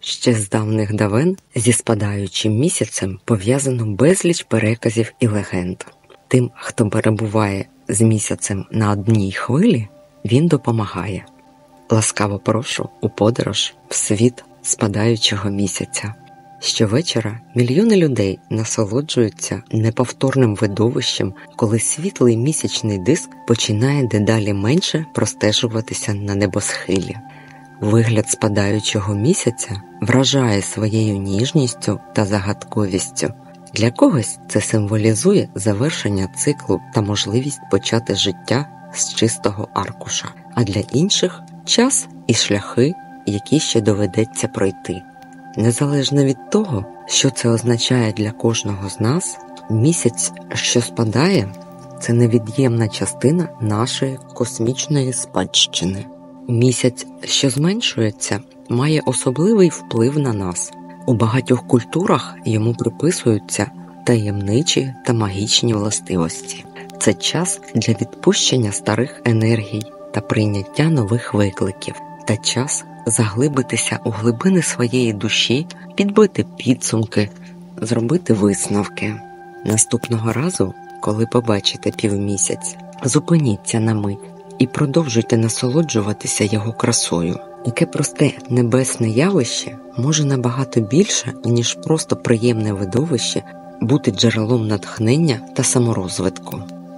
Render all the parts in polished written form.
Ще з давних давен зі спадаючим місяцем пов'язано безліч переказів і легенд. Тим, хто перебуває з місяцем на одній хвилі, він допомагає. Ласкаво прошу у подорож в світ спадаючого місяця. Щовечора мільйони людей насолоджуються неповторним видовищем, коли світлий місячний диск починає дедалі менше простежуватися на небосхилі. Вигляд спадаючого місяця вражає своєю ніжністю та загадковістю. Для когось це символізує завершення циклу та можливість почати життя з чистого аркуша, а для інших – час і шляхи, які ще доведеться пройти. Незалежно від того, що це означає для кожного з нас, місяць, що спадає – це невід'ємна частина нашої космічної спадщини. Місяць, що зменшується, має особливий вплив на нас. У багатьох культурах йому приписуються таємничі та магічні властивості. Це час для відпущення старих енергій та прийняття нових викликів, та час заглибитися у глибини своєї душі, підбити підсумки, зробити висновки. Наступного разу, коли побачите півмісяць, зупиніться на мить і продовжуйте насолоджуватися його красою. Яке просте небесне явище може набагато більше, ніж просто приємне видовище, бути джерелом натхнення та саморозвитку.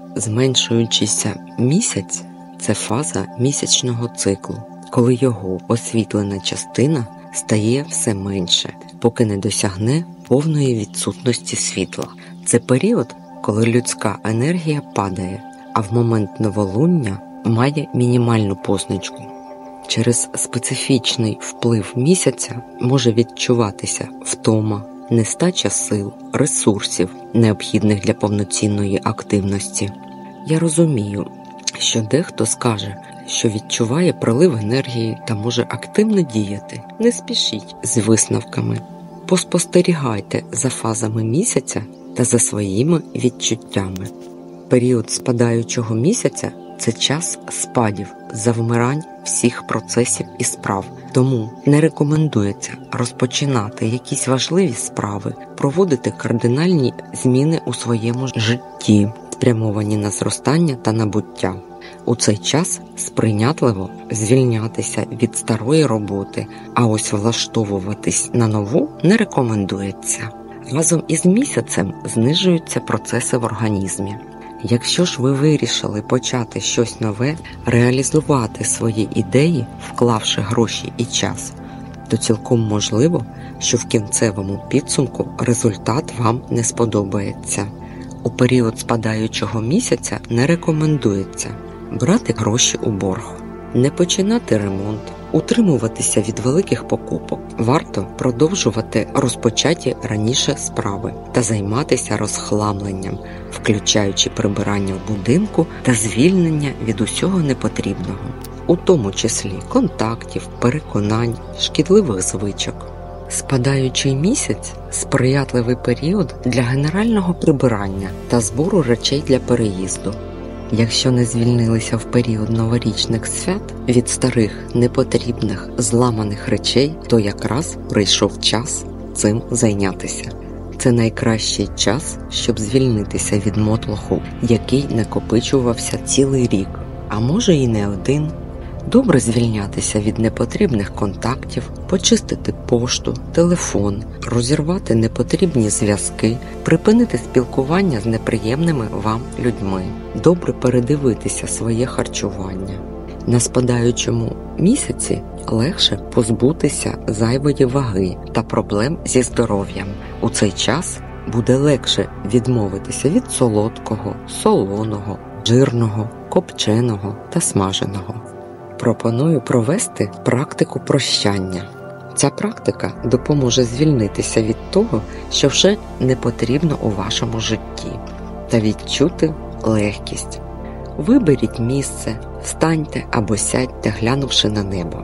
Зменшуючийся місяць – це фаза місячного циклу, коли його освітлена частина стає все менше, поки не досягне повної відсутності світла. Це період, коли людська енергія падає, а в момент новолуння має мінімальну позначку. Через специфічний вплив місяця може відчуватися втома, нестача сил, ресурсів, необхідних для повноцінної активності. Я розумію, що дехто скаже, що відчуває прилив енергії та може активно діяти. Не спішіть з висновками. Поспостерігайте за фазами місяця та за своїми відчуттями. Період спадаючого місяця – це час спадів, завмирань всіх процесів і справ. Тому не рекомендується розпочинати якісь важливі справи, проводити кардинальні зміни у своєму житті, спрямовані на зростання та набуття. У цей час сприйнятливо звільнятися від старої роботи, а ось влаштовуватись на нову не рекомендується. Разом із місяцем знижуються процеси в організмі. Якщо ж ви вирішили почати щось нове, реалізувати свої ідеї, вклавши гроші і час, то цілком можливо, що в кінцевому підсумку результат вам не сподобається. У період спадаючого місяця не рекомендується брати гроші у борг, не починати ремонт, утримуватися від великих покупок. Варто продовжувати розпочаті раніше справи та займатися розхламленням, включаючи прибирання в будинку та звільнення від усього непотрібного, у тому числі контактів, переконань, шкідливих звичок. Спадаючий місяць – сприятливий період для генерального прибирання та збору речей для переїзду. Якщо не звільнилися в період новорічних свят від старих, непотрібних, зламаних речей, то якраз прийшов час цим зайнятися. Це найкращий час, щоб звільнитися від мотлоху, який накопичувався цілий рік, а може і не один. Добре звільнятися від непотрібних контактів, почистити пошту, телефон, розірвати непотрібні зв'язки, припинити спілкування з неприємними вам людьми. Добре передивитися своє харчування. На спадаючому місяці легше позбутися зайвої ваги та проблем зі здоров'ям. У цей час буде легше відмовитися від солодкого, солоного, жирного, копченого та смаженого. Пропоную провести практику прощання. Ця практика допоможе звільнитися від того, що вже не потрібно у вашому житті, та відчути легкість. Виберіть місце, встаньте або сядьте, глянувши на небо.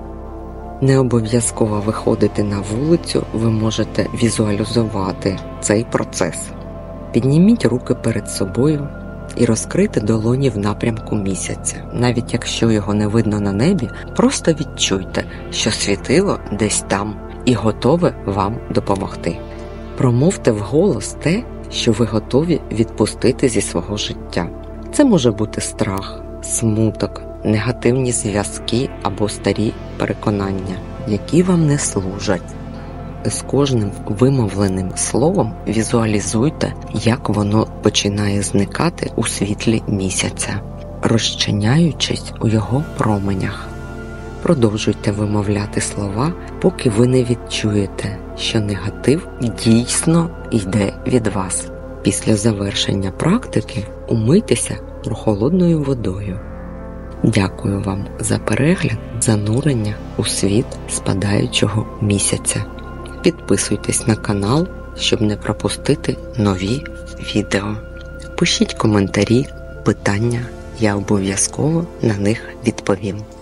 Не обов'язково виходити на вулицю, ви можете візуалізувати цей процес. Підніміть руки перед собою і розкрийте долоні в напрямку місяця. Навіть якщо його не видно на небі, просто відчуйте, що світило десь там, і готове вам допомогти. Промовте вголос те, що ви готові відпустити зі свого життя. Це може бути страх, смуток, негативні зв'язки або старі переконання, які вам не служать. З кожним вимовленим словом візуалізуйте, як воно починає зникати у світлі місяця, розчиняючись у його променях. Продовжуйте вимовляти слова, поки ви не відчуєте, що негатив дійсно йде від вас. Після завершення практики умийтеся прохолодною водою. Дякую вам за перегляд, занурення у світ спадаючого місяця. Підписуйтесь на канал, щоб не пропустити нові відео. Пишіть коментарі, питання, я обов'язково на них відповім.